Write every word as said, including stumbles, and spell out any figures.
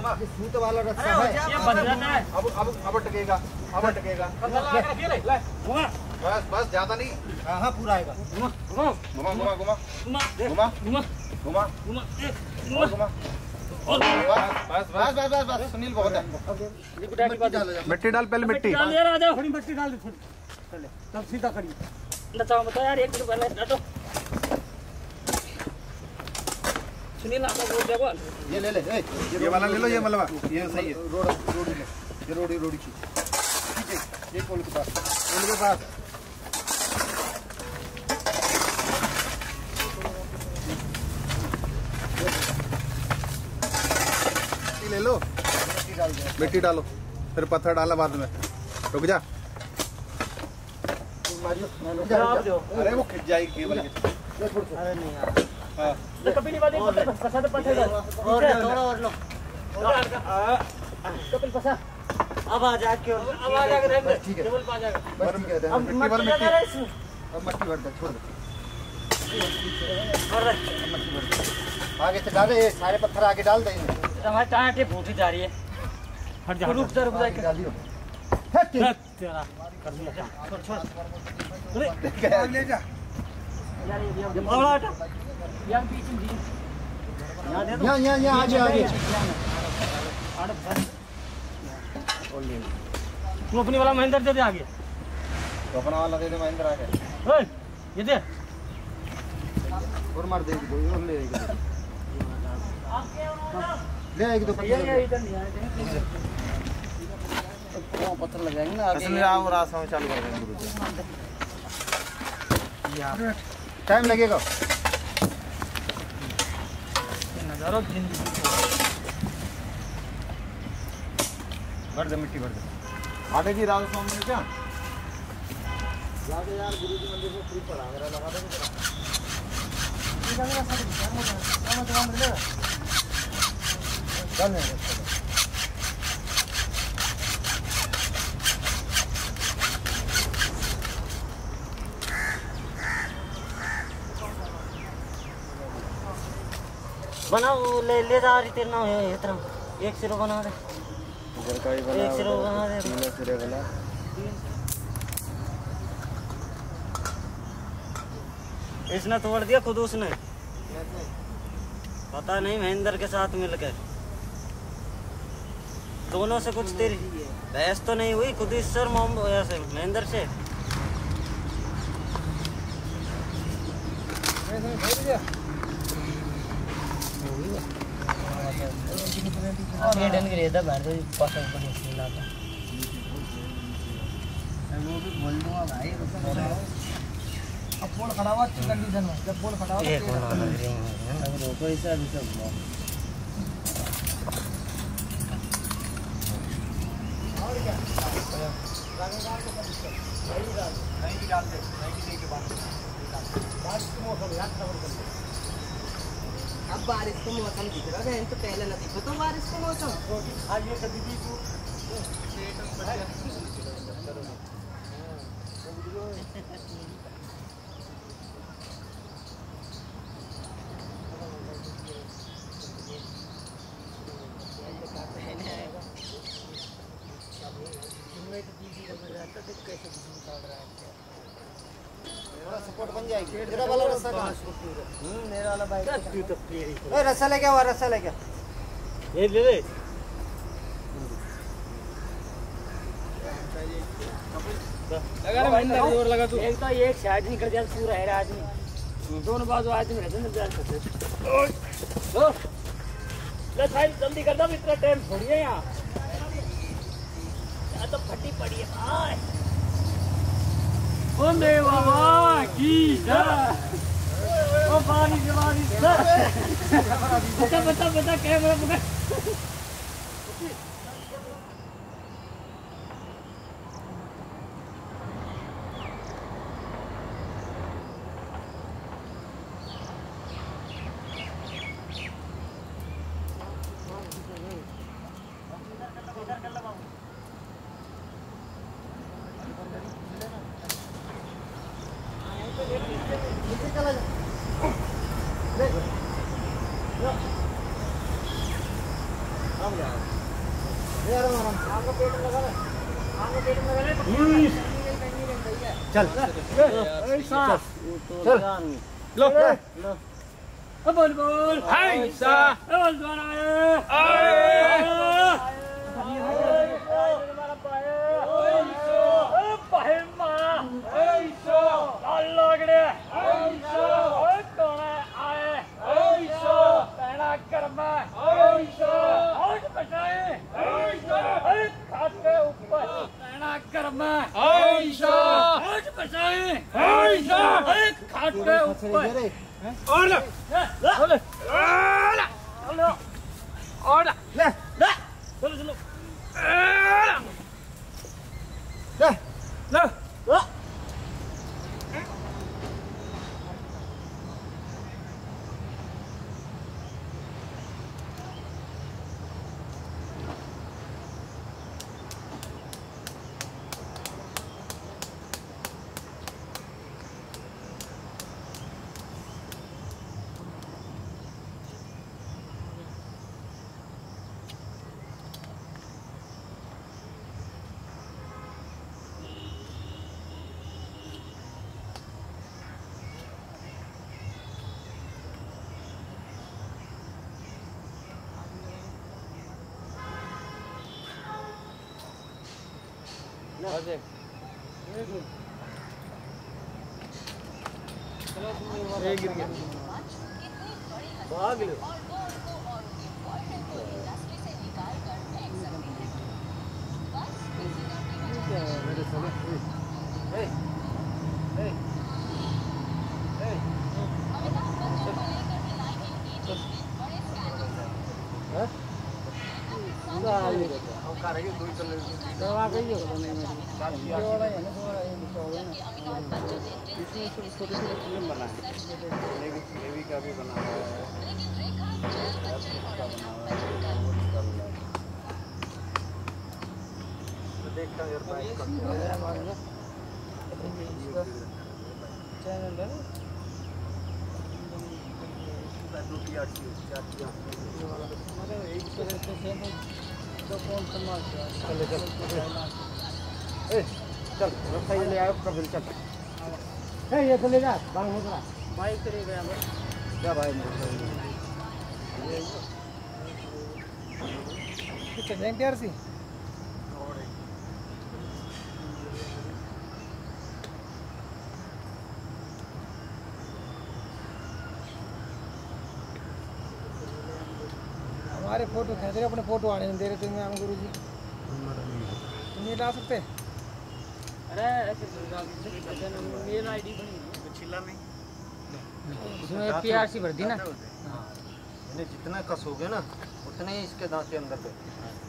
ना, ये सूत वाला रस्सा है, ये बंध जाता है। अब अब अब अटकेगा, अब अटकेगा। बस बस ज्यादा नहीं। हाँ हाँ पूरा आएगा। घुमा घुमा घुमा घुमा घुमा घुमा घुमा घुमा घुमा घुमा एक घुमा घुमा। और बस बस बस बस बस बस सुनील बहुत है। मिट्टी डाल पहले मिट्टी डाल यार, आ जाओ थोड़ी मिट्टी डाल दे थोड़ी, चले तब सीधा करिए। नचाओ मत यार, एक मिनट पहले हटो। सुनील आप बोल दे बोल, ये ले ले, ए ये वाला ले लो, ये मलबा ये सही है। रोड रोडी ले, ये रोडी रोडी खींच ठीक है। ये पोल के पास, पोल के पास ले लो, मिट्टी डाल दो, मिट्टी डालो, फिर पत्थर डाला बाद में। रुक जा, अरे वो खिंच जाएगी केबल। अरे नहीं यार, हाँ तो कभी नहीं बात है, फंसा तो पत्थर और थोड़ा और लो। कपिल फंसा, अब आ जा क्यों, अब आ जाएगा, ठीक है केबल पा जाएगा। बस ठीक है, अब मिट्टी भर, मिट्टी अब मट्टी भर दे, छोड़ दे, और मट्टी भर दे। आगे से डाले, ये सारे पत्थर आगे डाल दे। हमारी टाँटे फूटी जा रही है, हट जा, रुक जा रुक जा के डालियो तेरा कर दिया, छोड़ छोड़ अरे ले जा यार, ये बावड़ा हटा यार, बीच में यहां दे दो, यहाँ यहाँ यहाँ आगे आगे। तू अपनी वाला महेंद्र दे दे आगे, तो अपना वाला दे दे महेंद्र आगे। ओए ये दे और मार दे दो, और ले आएगी, ले आएगी तो ये ये इधर नहीं आए तो पत्थर लगाएंगे ना आगे। इसलिए आओ रास्ता में चालू कर देंगे गुरु जी। टाइम लगेगा, नजारा जिंदगी भर दे, मिट्टी भर दे। आटे की रात स्वामी ने क्या यार गुरु जी मंदिर में फ्री पड़ा मेरा, लगा दे चल बना वो ले ले जा रही तेरे ना है इतना, एक सिरो बना दे, इधर का ही बना, एक सिरो बना दे, तीन सिरे बना। इसने तोड़ दिया खुद उसने, पता नहीं महेंद्र के साथ मिलकर दोनों से कुछ तेरी बहस तो नहीं हुई, खुद इस सर मोहम्मद से महेंद्र से। ये डन के था बैठ तो पास बड़ी सी लाता वो भी बोल दूंगा भाई, अब पोल खड़ा हुआ अच्छी कंडीशन में, जब पोल खड़ा हुआ ये कौन आ रही है, अब रोको इसे अभी सब और क्या रंगदार को नहीं डाल नहीं डाल दे, नहीं दे के बाद बारिश का मौसम याद खबर कर ले। अब बारिश का मौसम दिख रहा है, तो पहले ना दिखो तो बारिश का मौसम आज ये कभी भी को सपोर्ट बन जाएगी। मेरा वाला रस्सा कहाँ? हम्म मेरा वाला बाइक ए रस्सा लेके आओ, रस्सा लेके ये ले ले लगा रे भाई, जोर लगा तू। एक तो एक साइड निकल जाए पूरा है आदमी, दोनों बाजू आदमी रहते हैं जान सकते। लो ले भाई जल्दी कर दो, इतना टाइम छोड़िए यहाँ, तो फटी पड़ी है भाई। ओ मेरे बाबा की जय, ओ बारिश बारिश बता बता बता कैमरा पकड़। आराम ले ये आराम आराम आपका पेट में लगा ले आपका पेट में लगा ले चल ऐसा चल लो लो बोल बोल ऐसा बोल द्वारा ये गिर गया भाग लो चल रफाई ले आओ कब चल ए ये चले जा बांग हो रहा बाइक चले गया मैं क्या भाई कितने बैंक यार सी हमारे फोटो खींच रहे अपने फोटो आने दे रहे तुम्हें हम गुरु जी तुम ये ला सकते अरे ऐसे मेल आईडी बनी छिला नहीं इसमें पीआरसी भर दी ना हां इन्हें जितना कसोगे ना उतने ही इसके दांत के अंदर पे